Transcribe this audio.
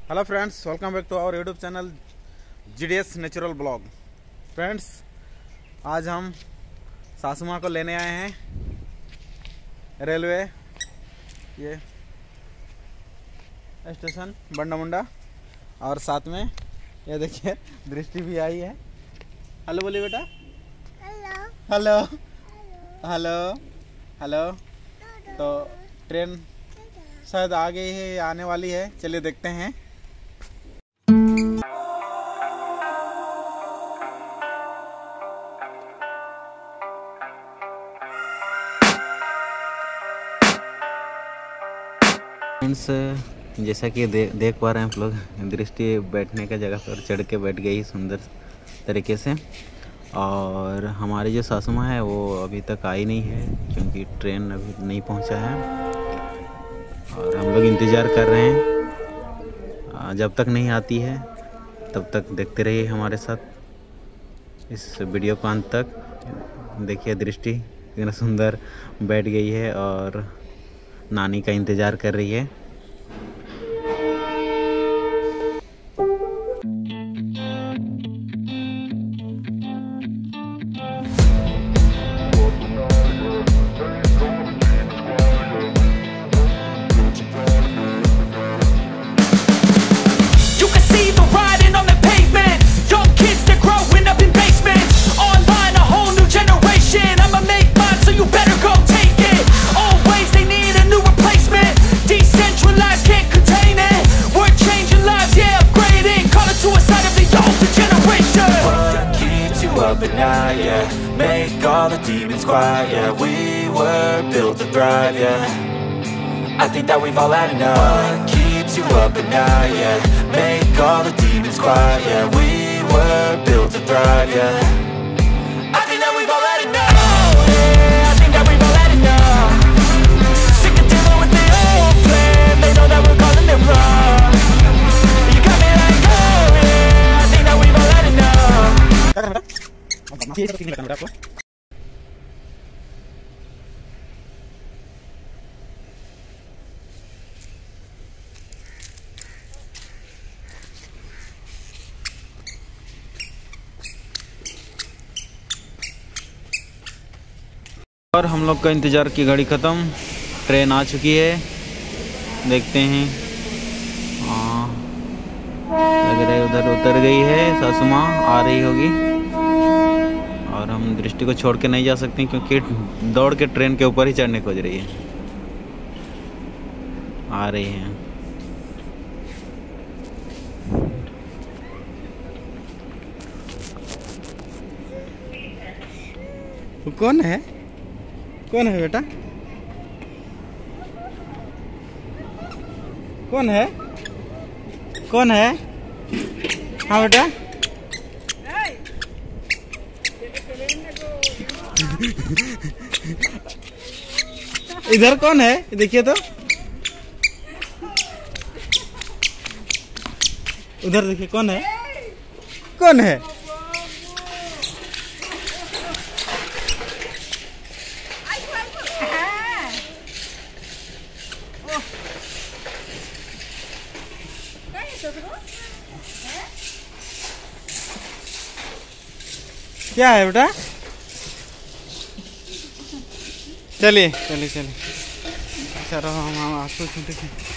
Hello friends, welcome back to our YouTube channel GDS natural blog. Friends, आज हम सासू माँ को लेने आए हैं रेलवे ये स्टेशन बंडा मुंडा, और साथ में ये देखिए दृष्टि भी आई है। हेलो बोलिए बेटा। Hello hello hello. तो ट्रेन शायद आ गई है, आने वाली है, चलिए देखते हैं। फ्रेंड्स, जैसा कि देख पा रहे हैं आप लोग, दृष्टि बैठने का जगह पर चढ़ के बैठ गई सुंदर तरीके से। और हमारी जो सासू माँ है वो अभी तक आई नहीं है, क्योंकि ट्रेन अभी नहीं पहुंचा है और हम लोग इंतज़ार कर रहे हैं। जब तक नहीं आती है तब तक देखते रहिए हमारे साथ इस वीडियो को अंत तक। देखिए दृष्टि कितना सुंदर बैठ गई है और नानी का इंतज़ार कर रही है। At night, yeah, make all the demons quiet, yeah, we were built to thrive, yeah, I think that we've all had enough. What keeps you up at night, yeah, make all the demons quiet, yeah, we were built to thrive, yeah, I think that we've all had enough. Oh, yeah, I think that we've all had enough. Sick of dealing with the old plan, they know that we're calling it wrong. You got me like, oh, yeah, I think that we've all had enough. आपको और हम लोग का इंतज़ार की घड़ी ख़त्म, train आ चुकी है। देखते हैं, लग रहा है उधर उतर गई है सासू माँ, आ रही होगी। और हम दृष्टि को छोड़ के नहीं जा सकते, क्योंकि दौड़ के ट्रेन के ऊपर ही चढ़ने खोज रही है। आ रही है। वो कौन है? कौन है बेटा? कौन है? कौन है? हाँ बेटा। इधर कौन है? देखिए तो, उधर देखिए कौन है? कौन है? क्या है बेटा? चलिए चलिए चलिए, चलो हम आंसू देखें।